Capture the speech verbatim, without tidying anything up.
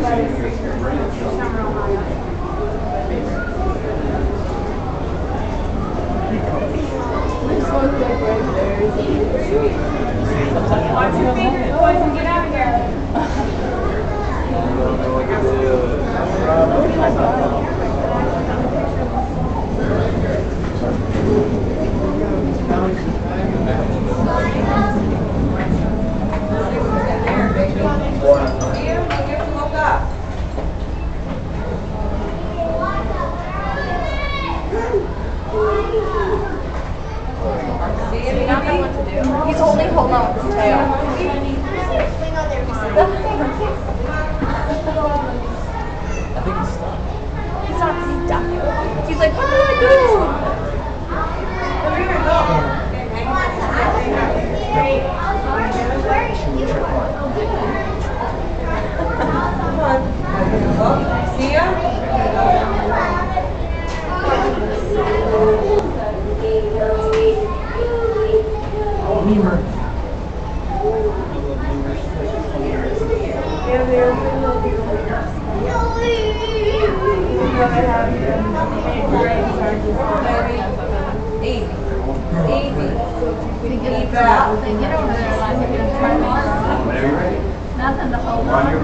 Watch your fingers, boys, and get out of here. He's holding, holding on with his tail. I think he's stuck. He's not, he's ducking. He's like, what do I do? See ya? Lemur. Yeah, they're easy. Easy. We get it out. They get over there like they're going to try to. Nothing to hold on.